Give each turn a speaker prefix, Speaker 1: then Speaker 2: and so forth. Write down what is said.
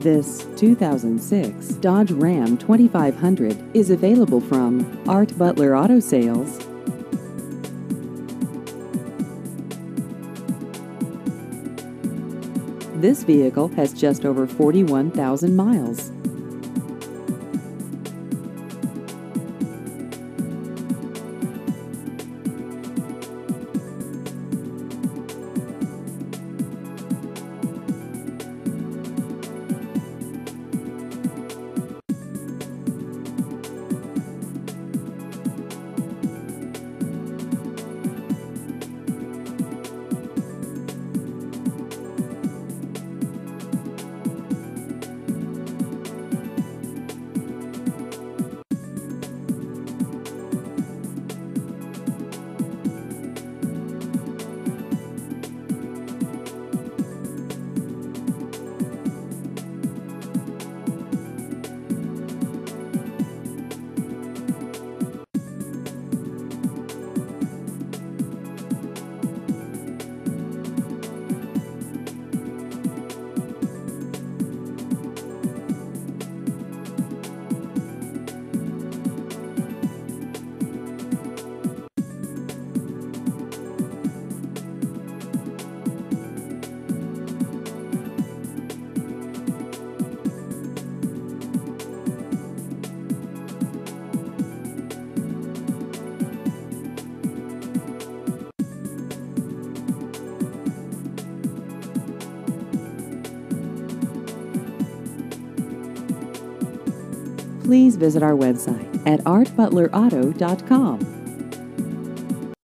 Speaker 1: This 2006 Dodge Ram 2500 is available from Art Butler Auto Sales. This vehicle has just over 41,000 miles. Please visit our website at artbutlerauto.com.